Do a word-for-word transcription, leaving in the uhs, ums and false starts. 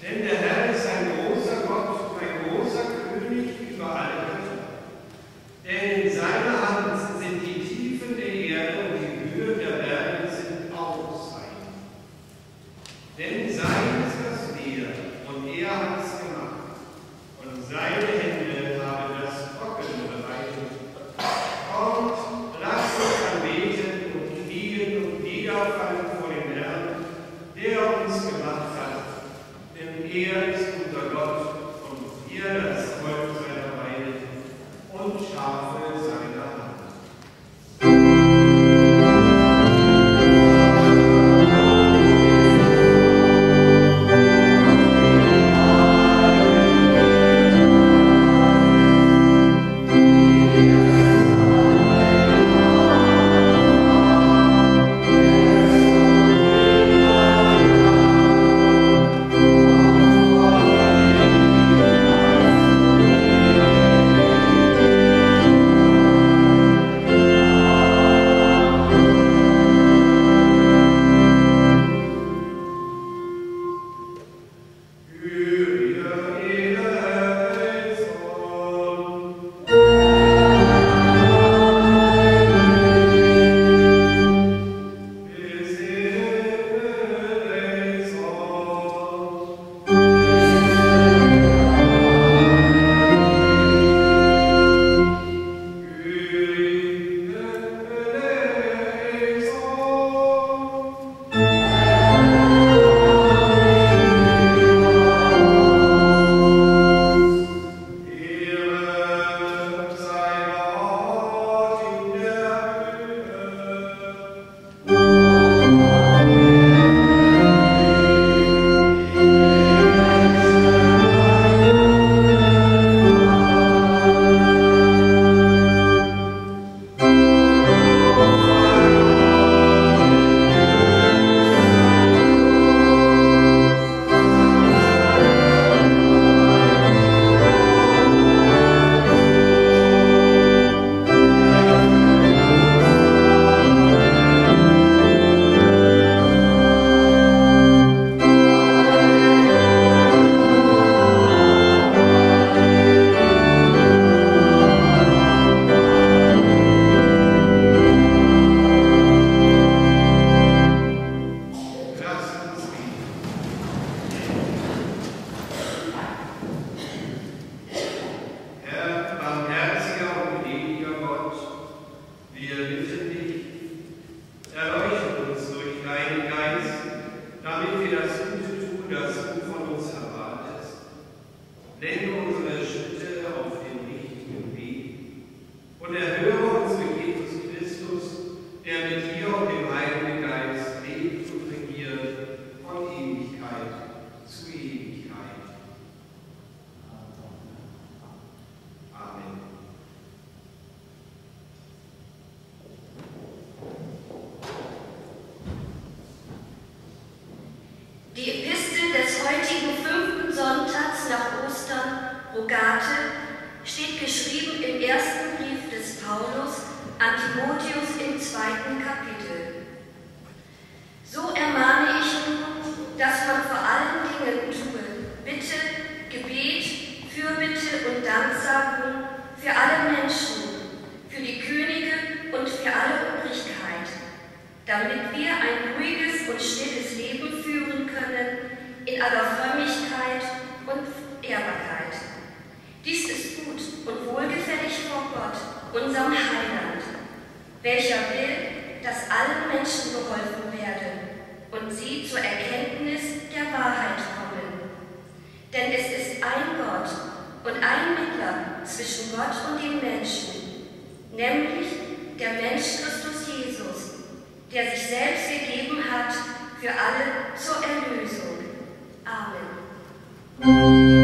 Denn der Herr ist ein großer Gott, ein großer König über alle Götter. Denn in seiner Hand sind die Tiefen der Erde und die Höhe der Berge sind auch sein. Denn sein ist das Meer und er hat es gemacht. Und seine Hände haben das Trockene bereitet. Kommt, lasst uns anbeten und knien und niederfallen vor dem Herrn, der uns gemacht hat. Denn er ist unser Gott und wir das Volk seiner Weide und Schafe seiner Hand. Die Epistel des heutigen fünften Sonntags nach Ostern, Rogate, steht geschrieben im ersten Brief des Paulus an Timotheus im zweiten Kapitel. So ermahne ich nun, dass man vor allen Dingen tue Bitte, Gebet, Fürbitte und Danksagung für alle Menschen, für die Könige und für alle Obrigkeit, damit wir ein ruhiges und stilles Leben führen können, in aller Frömmigkeit und Ehrbarkeit. Dies ist gut und wohlgefällig vor Gott, unserem Heiland, welcher will, dass allen Menschen geholfen werde und sie zur Erkenntnis der Wahrheit kommen. Denn es ist ein Gott und ein Mittler zwischen Gott und den Menschen, nämlich der Mensch Christus Jesus, der sich selbst gegeben hat für alle zur Erlösung. Amen.